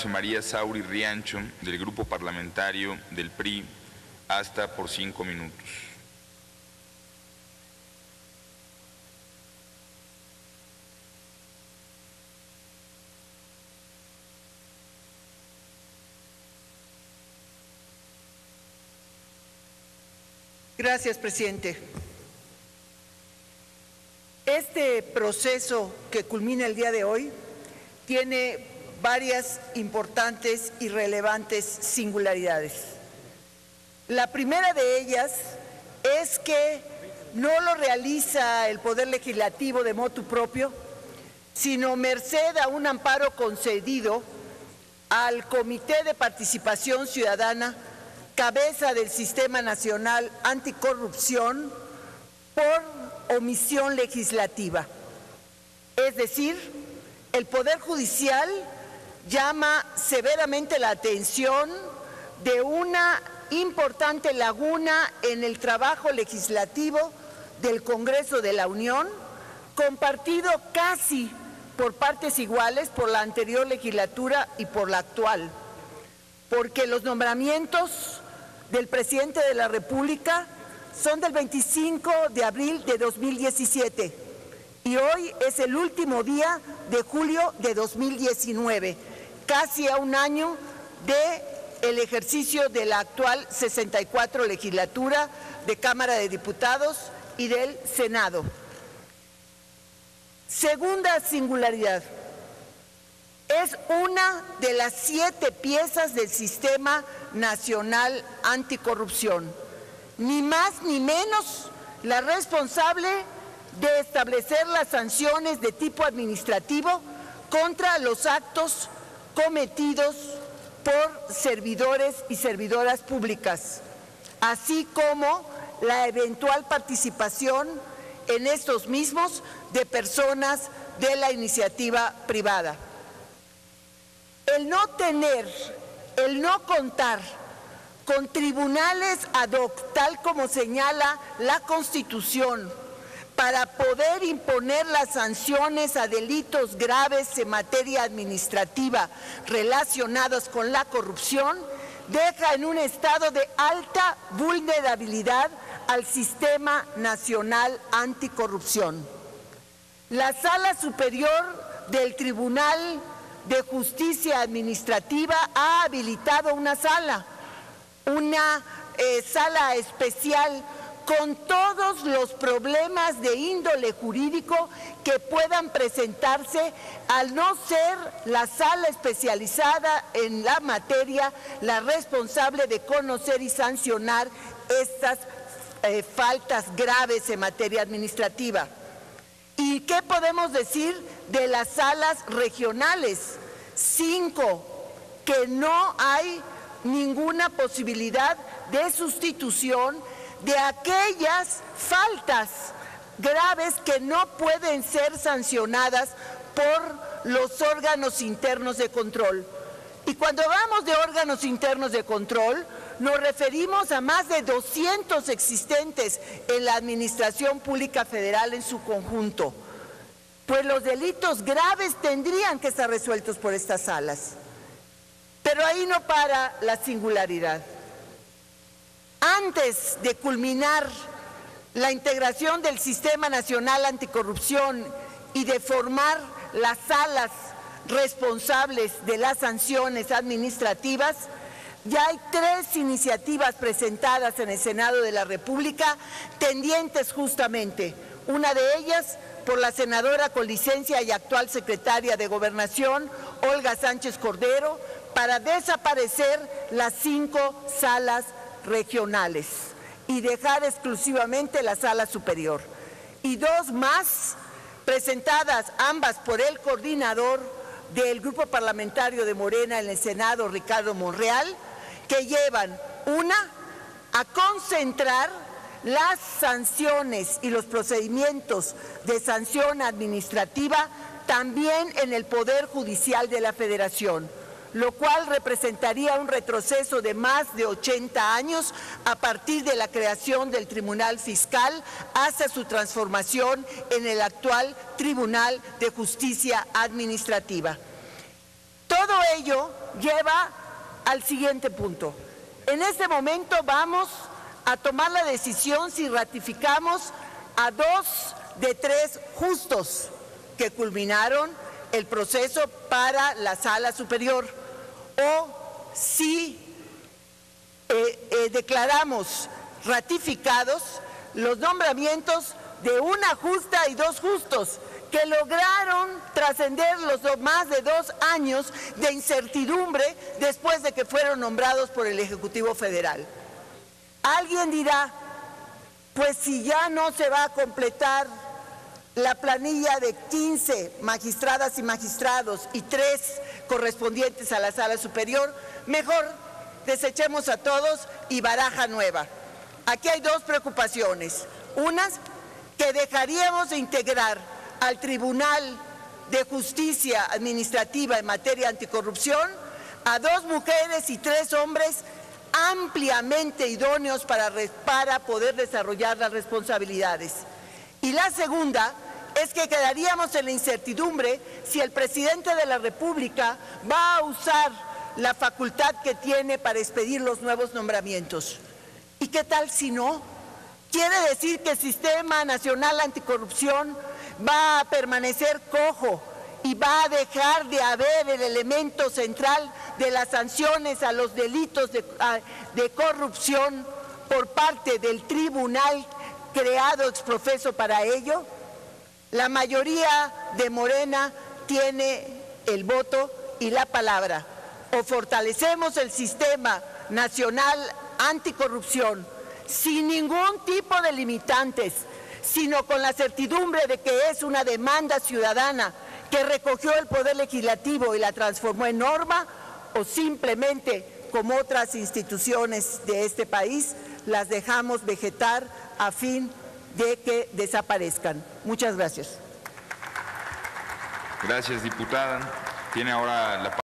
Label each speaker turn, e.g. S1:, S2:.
S1: Dulce María Sauri Riancho, del Grupo Parlamentario del PRI, hasta por 5 minutos.
S2: Gracias, presidente. Este proceso que culmina el día de hoy tiene varias importantes y relevantes singularidades. La primera de ellas es que no lo realiza el Poder Legislativo de motu propio, sino merced a un amparo concedido al Comité de Participación Ciudadana, cabeza del Sistema Nacional Anticorrupción, por omisión legislativa. Es decir, el Poder Judicial llama severamente la atención de una importante laguna en el trabajo legislativo del Congreso de la Unión, compartido casi por partes iguales por la anterior legislatura y por la actual, porque los nombramientos del presidente de la República son del 25 de abril de 2017 y hoy es el último día de julio de 2019, casi a un año del ejercicio de la actual 64 legislatura de Cámara de Diputados y del Senado. Segunda singularidad. Es una de las 7 piezas del Sistema Nacional Anticorrupción, ni más ni menos la responsable de establecer las sanciones de tipo administrativo contra los actos cometidos por servidores y servidoras públicas, así como la eventual participación en estos mismos de personas de la iniciativa privada. El no contar con tribunales ad hoc, tal como señala la Constitución, para poder imponer las sanciones a delitos graves en materia administrativa relacionados con la corrupción, deja en un estado de alta vulnerabilidad al Sistema Nacional Anticorrupción. La Sala Superior del Tribunal de Justicia Administrativa ha habilitado una sala especial con todos los problemas de índole jurídico que puedan presentarse, al no ser la sala especializada en la materia la responsable de conocer y sancionar estas faltas graves en materia administrativa. ¿Y qué podemos decir de las salas regionales? 5, que no hay ninguna posibilidad de sustitución de aquellas faltas graves que no pueden ser sancionadas por los órganos internos de control. Y cuando hablamos de órganos internos de control, nos referimos a más de 200 existentes en la Administración Pública Federal en su conjunto. Pues los delitos graves tendrían que estar resueltos por estas salas. Pero ahí no para la singularidad. Antes de culminar la integración del Sistema Nacional Anticorrupción y de formar las salas responsables de las sanciones administrativas, ya hay 3 iniciativas presentadas en el Senado de la República tendientes justamente. Una de ellas por la senadora con licencia y actual secretaria de Gobernación, Olga Sánchez Cordero, para desaparecer las 5 salas regionales y dejar exclusivamente la sala superior. Y 2 más presentadas ambas por el coordinador del Grupo Parlamentario de Morena en el Senado, Ricardo Monreal, que llevan una a concentrar las sanciones y los procedimientos de sanción administrativa también en el Poder Judicial de la Federación, lo cual representaría un retroceso de más de 80 años a partir de la creación del Tribunal Fiscal hasta su transformación en el actual Tribunal de Justicia Administrativa. Todo ello lleva al siguiente punto. En este momento vamos a tomar la decisión si ratificamos a 2 de 3 justos que culminaron el proceso para la Sala Superior, o si declaramos ratificados los nombramientos de una justa y 2 justos que lograron trascender los más de 2 años de incertidumbre después de que fueron nombrados por el Ejecutivo Federal. Alguien dirá, pues si ya no se va a completar la planilla de 15 magistradas y magistrados y 3 correspondientes a la Sala Superior, mejor desechemos a todos y baraja nueva. Aquí hay 2 preocupaciones. Unas, que dejaríamos de integrar al Tribunal de Justicia Administrativa en materia anticorrupción a 2 mujeres y 3 hombres ampliamente idóneos para poder desarrollar las responsabilidades. Y la segunda es que quedaríamos en la incertidumbre si el presidente de la República va a usar la facultad que tiene para expedir los nuevos nombramientos. ¿Y qué tal si no? ¿Quiere decir que el Sistema Nacional Anticorrupción va a permanecer cojo y va a dejar de haber el elemento central de las sanciones a los delitos de corrupción por parte del tribunal creado ex profeso para ello? La mayoría de Morena tiene el voto y la palabra. O fortalecemos el Sistema Nacional Anticorrupción sin ningún tipo de limitantes, sino con la certidumbre de que es una demanda ciudadana que recogió el Poder Legislativo y la transformó en norma, o simplemente, como otras instituciones de este país, las dejamos vegetar a fin de que desaparezcan. Muchas gracias.
S1: Gracias, diputada. Tiene ahora la